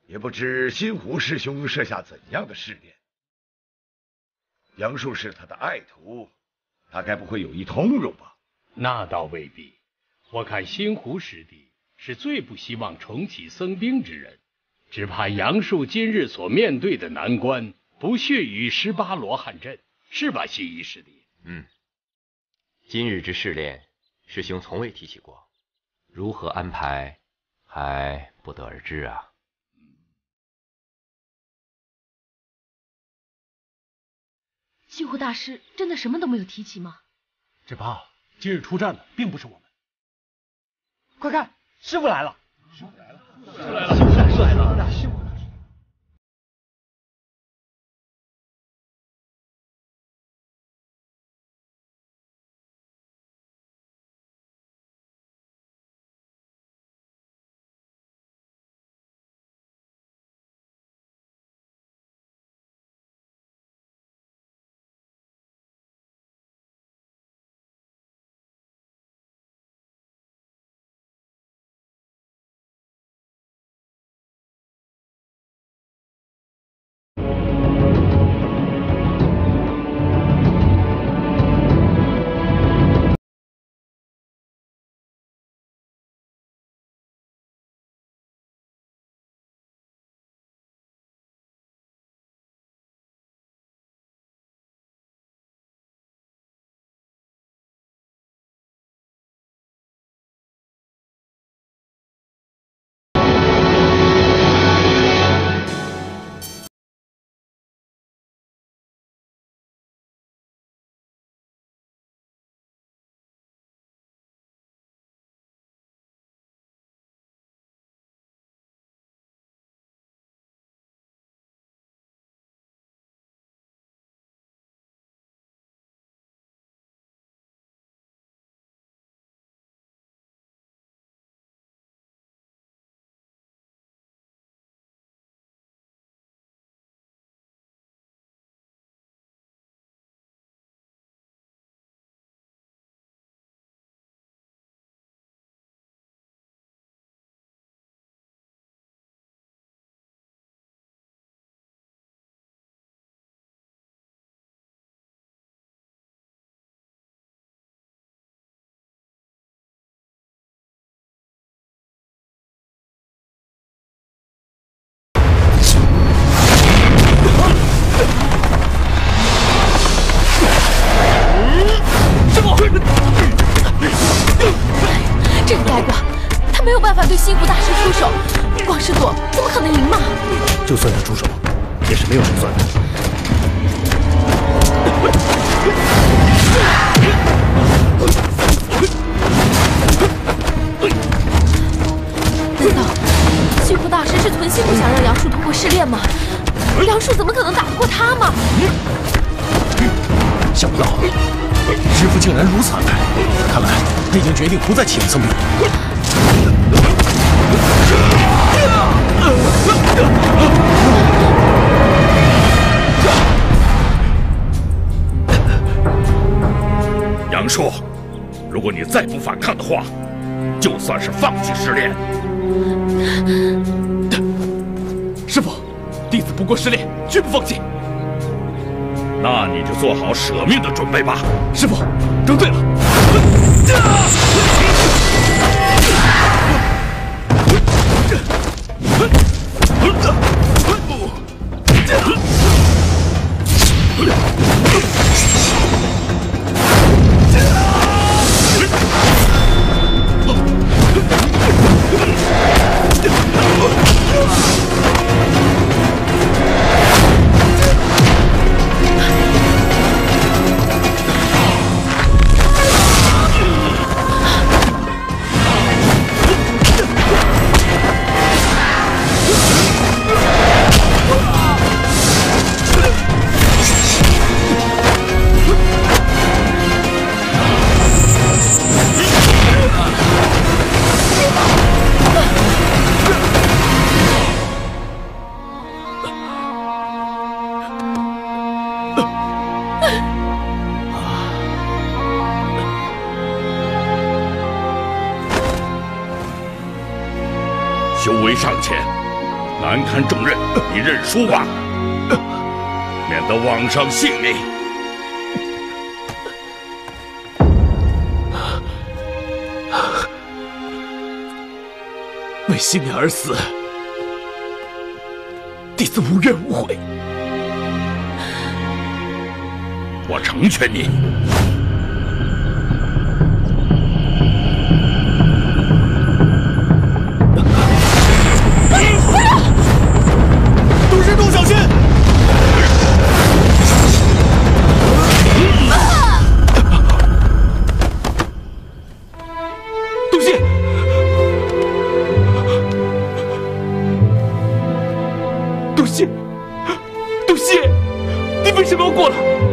也不知新湖师兄设下怎样的试炼。杨树是他的爱徒，大概不会有意通融吧？ 那倒未必，我看新湖师弟是最不希望重启僧兵之人，只怕杨树今日所面对的难关不逊于18罗汉阵，是吧，西医师弟？ 今日之试炼，师兄从未提起过，如何安排还不得而知啊。 西湖大师真的什么都没有提起吗？ 只怕今日出战的并不是我们。快看，师傅来了！师傅来了！师傅来了！师傅来了！师傅。 这个呆瓜，他没有办法对新湖大师出手，光是躲怎么可能赢嘛？ 就算他出手，也是没有胜算的。 难道新湖大师是存心不想让杨树通过试炼吗？杨树怎么可能打得过他嘛？ 想不到师傅竟然如此安排，看来他已经决定不再启用僧兵。 杨树，如果你再不反抗的话，就算是放弃试炼。 师傅，弟子不过试炼，绝不放弃。 那你就做好舍命的准备吧。 师傅，整对了。 修为尚浅， 难堪重任，你认输吧，免得枉伤性命。 为信念而死，弟子无怨无悔。 我成全你。 杜师徒小心！杜信，杜信，杜信，你为什么要过来？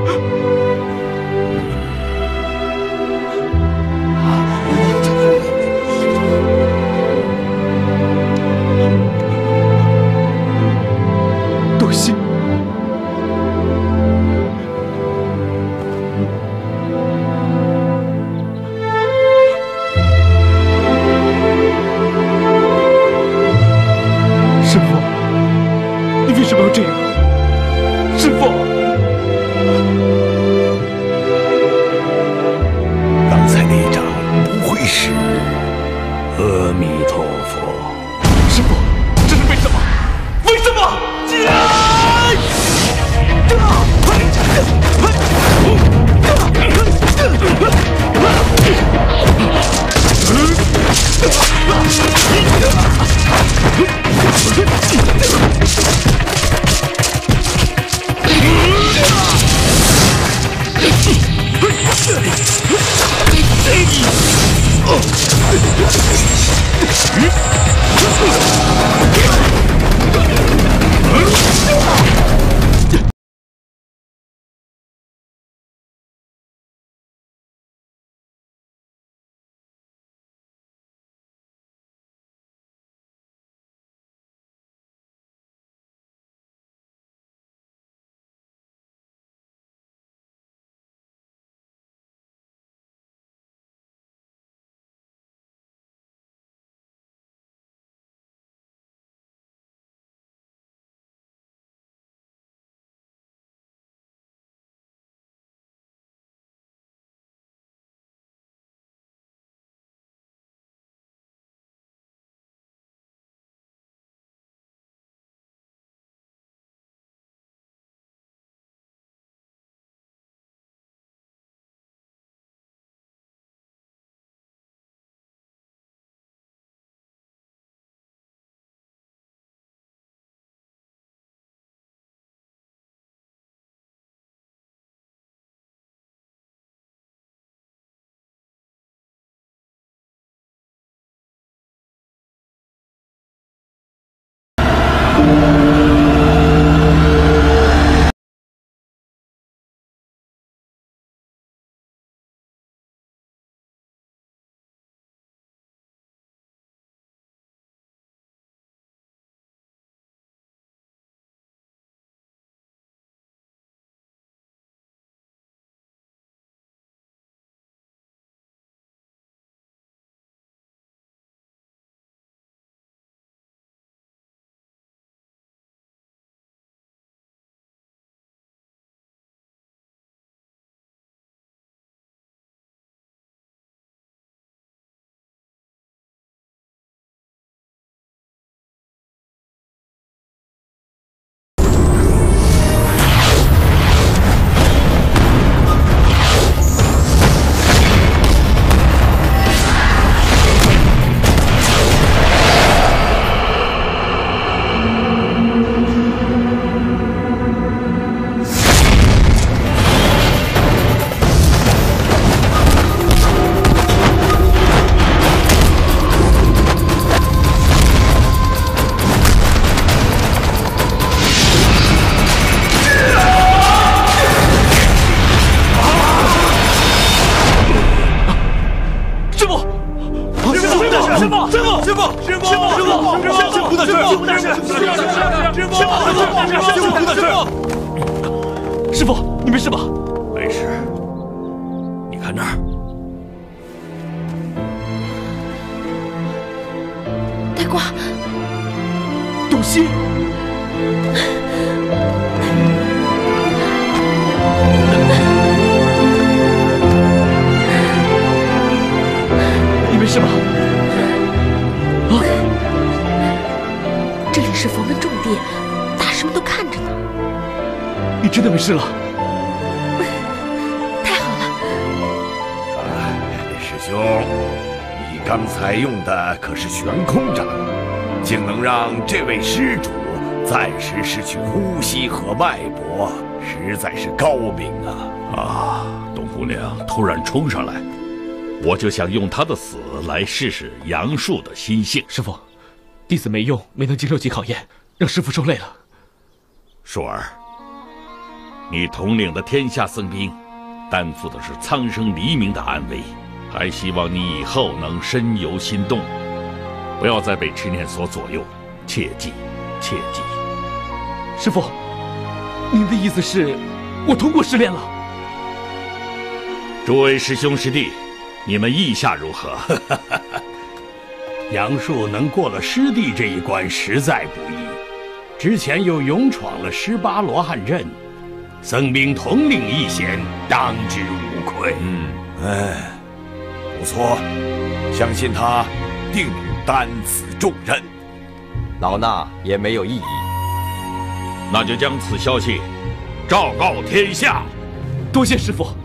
师傅，你没事吧？ 没事。你看那儿， 呆瓜， 东西。 谢。你没事吧？啊！ 这里是佛门重地，大师们都看着呢。 你真的没事了？ 太好了！ 师兄，你刚才用的可是悬空掌，竟能让这位施主暂时失去呼吸和脉搏，实在是高明啊！ 啊，董姑娘突然冲上来，我就想用她的死来试试杨树的心性。 师父，弟子没能经受起考验，让师父受累了。 树儿，你统领的天下僧兵，担负的是苍生黎民的安危，还希望你以后能身由心动，不要再被执念所左右，切记，切记。 师父，您的意思是，我通过试炼了？ 诸位师兄师弟，你们意下如何？ 杨树能过了师弟这一关，实在不易。之前又勇闯了18罗汉阵，僧兵统领一衔，当之无愧。 不错，相信他定能担此重任。 老衲也没有异议。 那就将此消息昭告天下。 多谢师父。